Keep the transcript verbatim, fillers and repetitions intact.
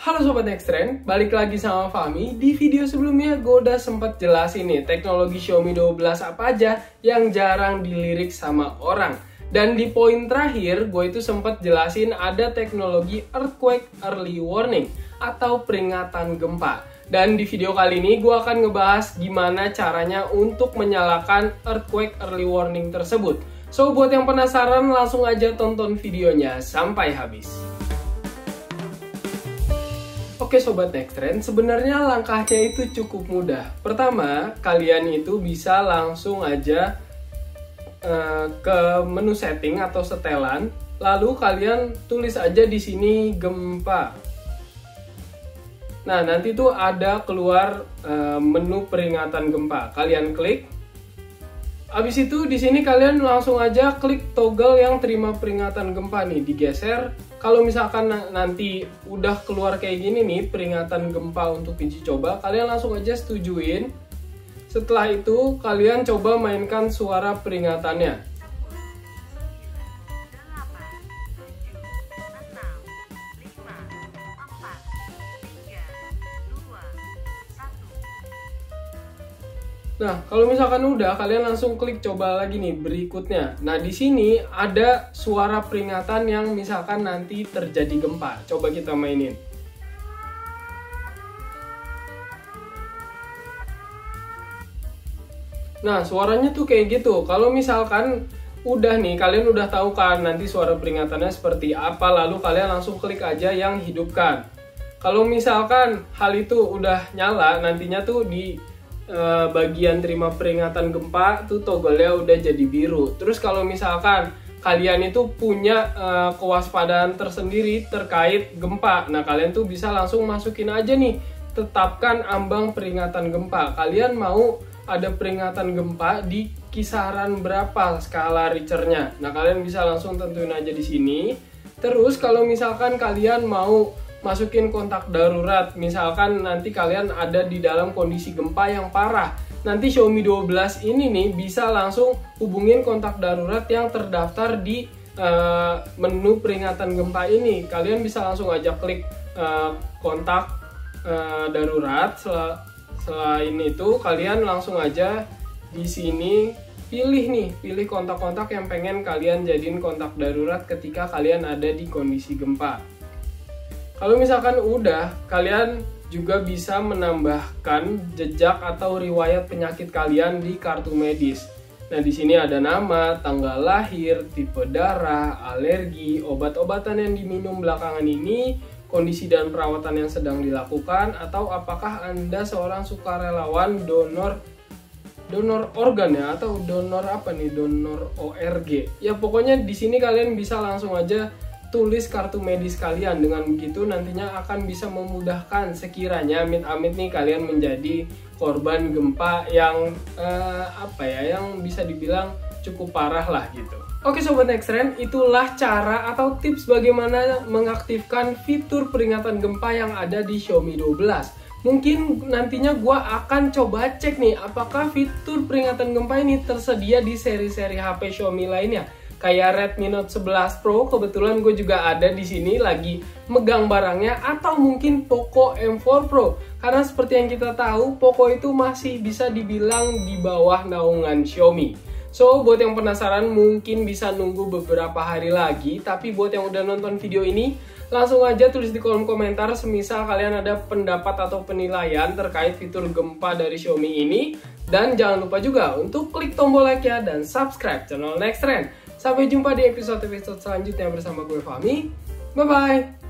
Halo Sobat Nextrend, balik lagi sama Fahmi. Di video sebelumnya gue udah sempat jelasin nih teknologi Xiaomi dua belas apa aja yang jarang dilirik sama orang. Dan di poin terakhir gue itu sempat jelasin ada teknologi Earthquake Early Warning atau peringatan gempa. Dan di video kali ini gue akan ngebahas gimana caranya untuk menyalakan Earthquake Early Warning tersebut. So buat yang penasaran langsung aja tonton videonya sampai habis. Oke Sobat Nextrend, sebenarnya langkahnya itu cukup mudah. Pertama, kalian itu bisa langsung aja uh, ke menu setting atau setelan, lalu kalian tulis aja di sini gempa. Nah, nanti tuh ada keluar uh, menu peringatan gempa. Kalian klik. Habis itu di sini kalian langsung aja klik toggle yang terima peringatan gempa nih, digeser. Kalau misalkan nanti udah keluar kayak gini nih peringatan gempa untuk uji coba, kalian langsung aja setujuin. Setelah itu kalian coba mainkan suara peringatannya. Nah, kalau misalkan udah, kalian langsung klik coba lagi nih berikutnya. Nah, di sini ada suara peringatan yang misalkan nanti terjadi gempa. Coba kita mainin. Nah, suaranya tuh kayak gitu. Kalau misalkan udah nih, kalian udah tahu kan nanti suara peringatannya seperti apa, lalu kalian langsung klik aja yang hidupkan. Kalau misalkan hal itu udah nyala, nantinya tuh di Uh, bagian terima peringatan gempa tuh toggle-nya udah jadi biru. Terus kalau misalkan kalian itu punya uh, kewaspadaan tersendiri terkait gempa, nah kalian tuh bisa langsung masukin aja nih, tetapkan ambang peringatan gempa. Kalian mau ada peringatan gempa di kisaran berapa skala Richternya. Nah kalian bisa langsung tentuin aja di sini. Terus kalau misalkan kalian mau masukin kontak darurat, misalkan nanti kalian ada di dalam kondisi gempa yang parah, nanti Xiaomi dua belas ini nih bisa langsung hubungin kontak darurat yang terdaftar di uh, menu peringatan gempa ini. Kalian bisa langsung aja klik uh, kontak uh, darurat. Sel selain itu kalian langsung aja di sini pilih nih, pilih kontak-kontak yang pengen kalian jadiin kontak darurat ketika kalian ada di kondisi gempa. Kalau misalkan udah, kalian juga bisa menambahkan jejak atau riwayat penyakit kalian di kartu medis. Nah, di sini ada nama, tanggal lahir, tipe darah, alergi, obat-obatan yang diminum belakangan ini, kondisi dan perawatan yang sedang dilakukan, atau apakah Anda seorang sukarelawan donor donor organ ya, atau donor apa nih, donor O R G. Ya pokoknya di sini kalian bisa langsung aja tulis kartu medis kalian. Dengan begitu nantinya akan bisa memudahkan sekiranya amit-amit nih kalian menjadi korban gempa yang eh, apa ya, yang bisa dibilang cukup parah lah gitu. Oke Sobat Nextrend, itulah cara atau tips bagaimana mengaktifkan fitur peringatan gempa yang ada di Xiaomi dua belas. Mungkin nantinya gue akan coba cek nih apakah fitur peringatan gempa ini tersedia di seri-seri H P Xiaomi lainnya. Kayak Redmi Note sebelas Pro, kebetulan gue juga ada di sini lagi megang barangnya, atau mungkin Poco M empat Pro. Karena seperti yang kita tahu, Poco itu masih bisa dibilang di bawah naungan Xiaomi. So, buat yang penasaran mungkin bisa nunggu beberapa hari lagi, tapi buat yang udah nonton video ini, langsung aja tulis di kolom komentar semisal kalian ada pendapat atau penilaian terkait fitur gempa dari Xiaomi ini. Dan jangan lupa juga untuk klik tombol like-nya dan subscribe channel Nextrend. Sampai jumpa di episode-episode selanjutnya bersama gue Fahmi. Bye-bye!